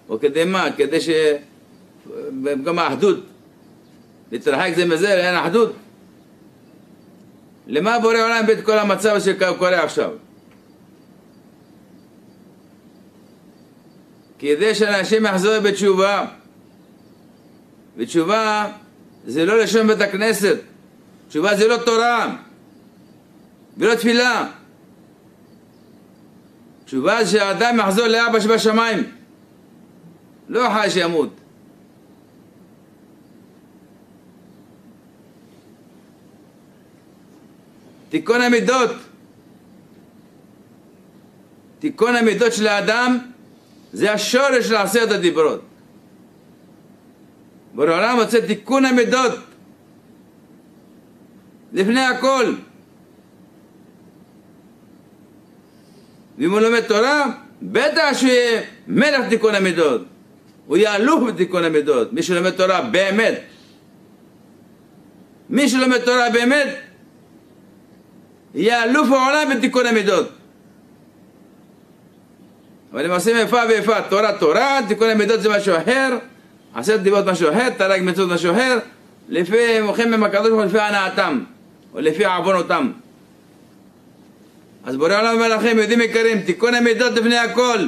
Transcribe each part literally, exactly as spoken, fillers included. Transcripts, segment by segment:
או כדי מה? כדי ש... גם האחדות. להתרחק זה מזה, אין אחדות. למה בורא עולם בית כל המצב שקורה עכשיו? כדי שאנשים יחזור בתשובה. ותשובה זה לא לשון בית הכנסת. תשובה זה לא תורה. ולא תפילה. תשובה זה שהאדם יחזור לאבא שבשמיים. לא חי שימות. תיקון המידות. תיקון המידות של האדם זה השורש של עשרת הדיברות. בורא עולם רוצה תיקון המידות לפני הכל. ואם הוא לומד תורה, בטח שהוא יהיה מלך תיקון המידות. הוא יהיה אלוף בתיקון המידות. מי שלומד תורה באמת. מי שלומד תורה באמת, יהיה אלוף העולם בתיקון המידות. אבל הם עושים איפה ואיפה. תורה תורה, תיקון המידות זה משהו אחר, עשרת דיברות משהו אחר, תרי"ג מצוות משהו אחר, לפי מוחים עם הקדוש ברוך הוא לפי הנאתם, או לפי עוונותם. אז בורא עולם אומר לכם, יהודים יקרים, תיקון המידות לפני הכל.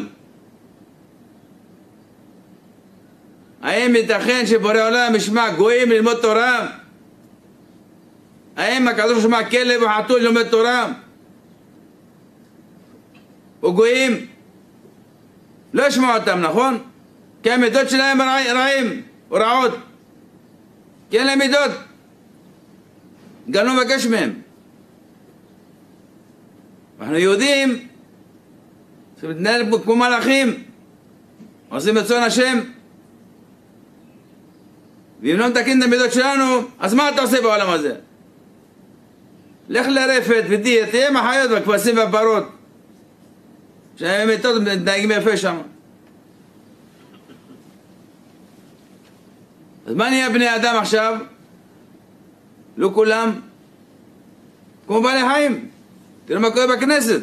האם ייתכן שבורא עולם ישמע גויים ללמוד תורה? האם הקדוש ברוך הוא ישמע כלב או חתול ללמוד תורה? או גויים? לא ישמע אותם, נכון? כי המידות שלהם רעים או רעות. כי אין להם מידות. גם לא מבקש מהם. אנחנו יהודים שמתנהל כמו מלאכים, עושים רצון השם. ואם לא מתקן את המידות שלנו, אז מה אתה עושה בעולם הזה? לך לרפת ותהיה, תהיה עם החיות והכבשים והפרות. שהם מידות מתנהגים יפה שם. אז מה נהיה בני אדם עכשיו? לא כולם כמו בעלי חיים. תראו מה קורה בכנסת.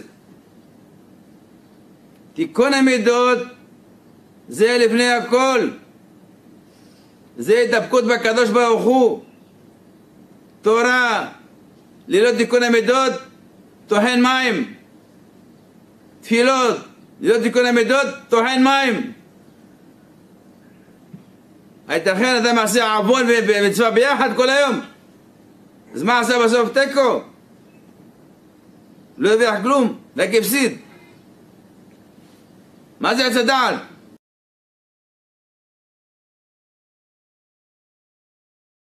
תיקון המידות זה לפני הכל. זה התדבקות בקדוש ברוך הוא. תורה ללא תיקון המידות טוחן מים. תפילות ללא תיקון המידות טוחן מים. הייתכן אדם עושה עוון ומצווה ביחד כל היום. אז מה עשה בסוף? תיקו. לא הרוויח כלום, רק הפסיד. מה זה עץ הדעת?